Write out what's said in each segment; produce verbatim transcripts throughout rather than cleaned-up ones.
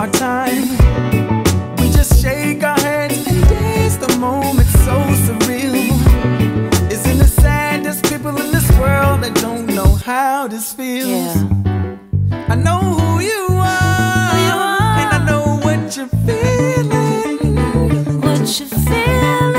our time. We just shake our heads and dance the moment so surreal. Isn't it sad there's people in this world that don't know how this feels? Yeah. I know who you are, who you are, and I know what you're feeling. What you're feeling,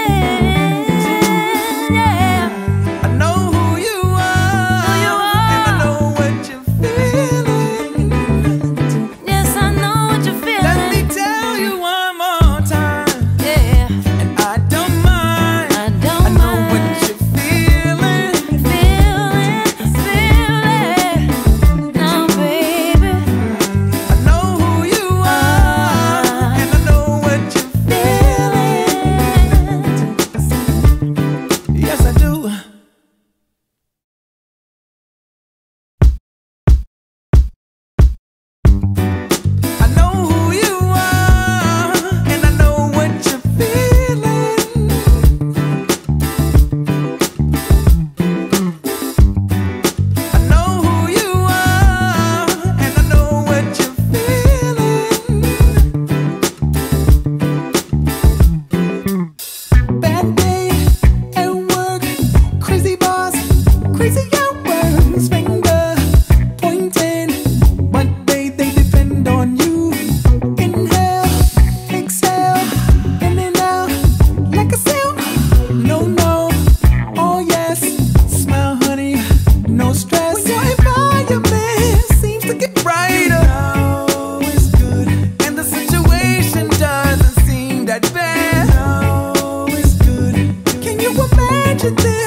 yeah. I know who you are, who you are, and I know what you're feeling. Yes, I know what you're feeling. Let me tell you one more time, yeah. and I don't mind. I don't I know mind. what you're feeling, Feeling, feeling. Now, baby, I know who you are, and I know what you're feeling. Yes, I do. I know who you are, and I know what you're feeling. I know who you are, and I know what you're feeling. Bad day at work, crazy boss, crazy hours, finger pointing, but they they depend on you. Inhale, exhale, in and out like a sail. No, no, oh yes, smile, honey, no stress. When your environment seems to get brighter, no, it's good, and the situation doesn't seem that bad. No, it's good. Can you imagine this?